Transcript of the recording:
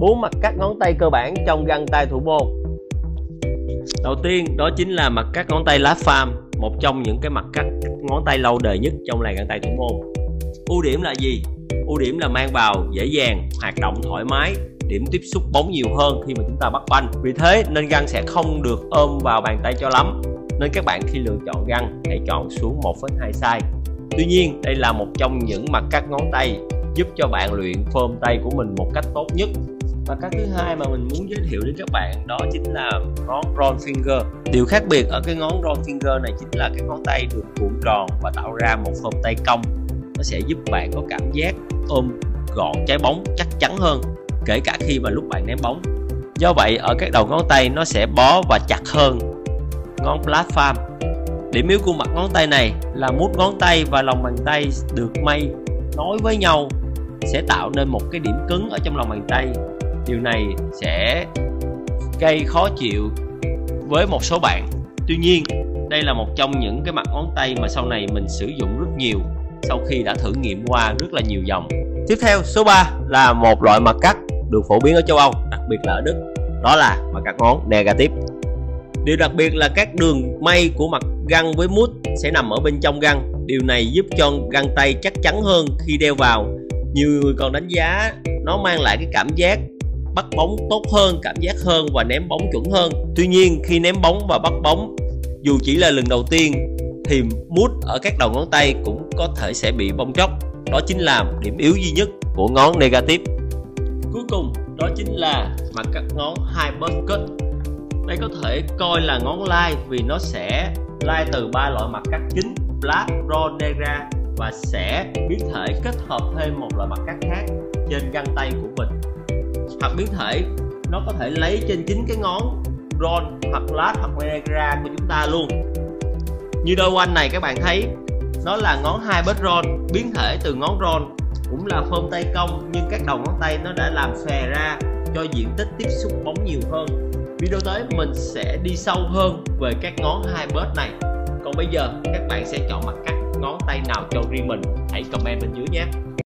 4 mặt cắt ngón tay cơ bản trong găng tay thủ môn. Đầu tiên đó chính là mặt cắt ngón tay lá pham, một trong những cái mặt cắt ngón tay lâu đời nhất trong làng găng tay thủ môn. Ưu điểm là gì? Ưu điểm là mang vào dễ dàng, hoạt động thoải mái, điểm tiếp xúc bóng nhiều hơn khi mà chúng ta bắt banh. Vì thế nên găng sẽ không được ôm vào bàn tay cho lắm. Nên các bạn khi lựa chọn găng hãy chọn xuống 1,2 size. Tuy nhiên đây là một trong những mặt cắt ngón tay giúp cho bạn luyện phơm tay của mình một cách tốt nhất. Mặt cắt thứ hai mà mình muốn giới thiệu đến các bạn đó chính là ngón round finger. Điều khác biệt ở cái ngón round finger này chính là cái ngón tay được cuộn tròn và tạo ra một phơm tay cong. Nó sẽ giúp bạn có cảm giác ôm gọn trái bóng chắc chắn hơn, kể cả khi mà lúc bạn ném bóng. Do vậy ở các đầu ngón tay nó sẽ bó và chặt hơn ngón flat palm. Điểm yếu của mặt ngón tay này là mút ngón tay và lòng bàn tay được may nối với nhau sẽ tạo nên một cái điểm cứng ở trong lòng bàn tay. Điều này sẽ gây khó chịu với một số bạn. Tuy nhiên đây là một trong những cái mặt ngón tay mà sau này mình sử dụng rất nhiều sau khi đã thử nghiệm qua rất là nhiều dòng. Tiếp theo số 3 là một loại mặt cắt được phổ biến ở châu Âu, đặc biệt là ở Đức, đó là mặt cắt ngón negative. Điều đặc biệt là các đường may của mặt găng với mút sẽ nằm ở bên trong găng. Điều này giúp cho găng tay chắc chắn hơn khi đeo vào. Nhiều người còn đánh giá nó mang lại cái cảm giác bắt bóng tốt hơn, cảm giác hơn và ném bóng chuẩn hơn. Tuy nhiên khi ném bóng và bắt bóng, dù chỉ là lần đầu tiên thì mút ở các đầu ngón tay cũng có thể sẽ bị bong tróc. Đó chính là điểm yếu duy nhất của ngón negative. Cuối cùng đó chính là mặt cắt ngón hybrid cut. Đây có thể coi là ngón lai vì nó sẽ lai từ 3 loại mặt cắt chính Black, Round, Negra và sẽ biến thể kết hợp thêm một loại mặt cắt khác trên găng tay của mình. Hoặc biến thể nó có thể lấy trên chính cái ngón Round hoặc Black hoặc Negra của chúng ta luôn. Như đôi quanh này các bạn thấy nó là ngón hybrid round, biến thể từ ngón round, cũng là phơm tay cong nhưng các đầu ngón tay nó đã làm xòe ra cho diện tích tiếp xúc bóng nhiều hơn. Video tới mình sẽ đi sâu hơn về các ngón hybrid này. Còn bây giờ các bạn sẽ chọn mặt cắt ngón tay nào cho riêng mình, hãy comment bên dưới nhé.